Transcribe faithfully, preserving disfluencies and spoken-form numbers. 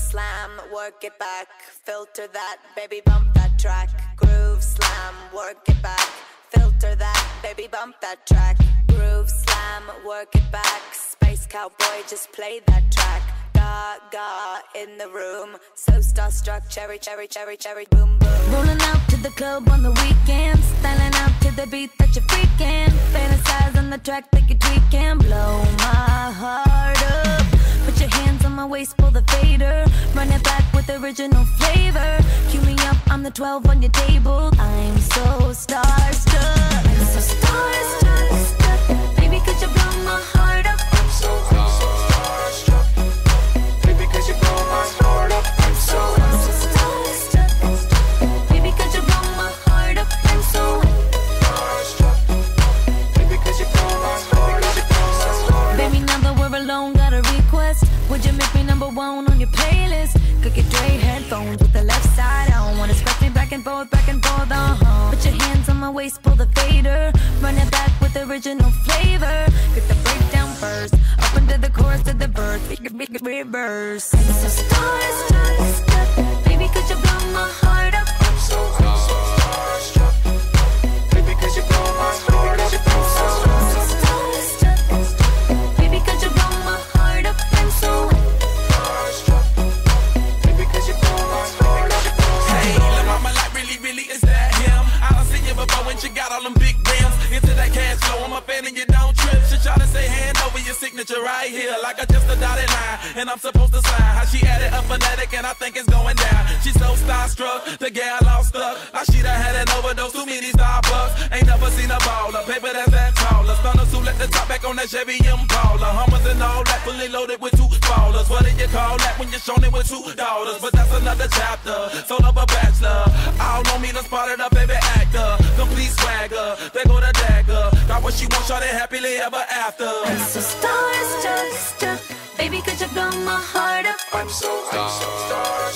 slam, work it back, filter that, baby bump that track. Groove slam, work it back, filter that, baby bump that track. Groove slam, work it back, space cowboy, just play that track. Gaga in the room, so starstruck, cherry, cherry, cherry, cherry, boom, boom. Rolling out to the club on the weekend, styling out to the beat that you're freaking. Fantasize on the track that you're tweaking, blow my heart up. Put your hands on my waist, pull the fader, run it back with original flavor. Cue me up, I'm the twelve on your table. I'm so starstruck, I'm so starstruck. Baby, could you blow my heart up? I'm so starstruck. Baby, could you blow my heart up? I'm so starstruck. Baby, could you blow my heart up? I'm so starstruck. Baby, could you blow my heart up? Baby, now that we're alone, got a request. Would you make me number one on your playlist? Could get Dre headphones with the left side on. Wanna scratch me back and forth, back and forth, uh-huh. Put your hands on my waist, pull the fader, run it back with original flavor. Get the breakdown first, up into the chorus to the verse, big, big, reverse. I'm so starstruck, baby, could you blow my heart up? I'm so starstruck, baby, could you blow my heart up? I'm so starstruck, baby, could you blow my heart up? I'm so starstruck, baby, could you blow my heart up? Hey, la mama, like really, really, is that him? I done seen you before when she got all them big rims. Into that cash flow, I'm a fan and you don't trip. She try to say hand over your signature right here, like I just a dotted line, and I'm supposed to slide. How she added up phonetic, and I think it's going down. She's so starstruck, the gal all stuck. Like she done had an overdose, too many Starbucks. Ain't never seen a baller, paper that's that taller. Stunners who let the top back on that Chevy Impala. Hummers and all that, fully loaded with two ballers. What do you call that when you're shown it with two daughters? But that's another chapter, soul of a bachelor. All know me, done spotted a baby actor. Complete swagger, they go the dagger. Got what she wants, shawty happily ever after. I'm so starstruck, baby, could you blow my heart up? I'm so, I'm so starstruck.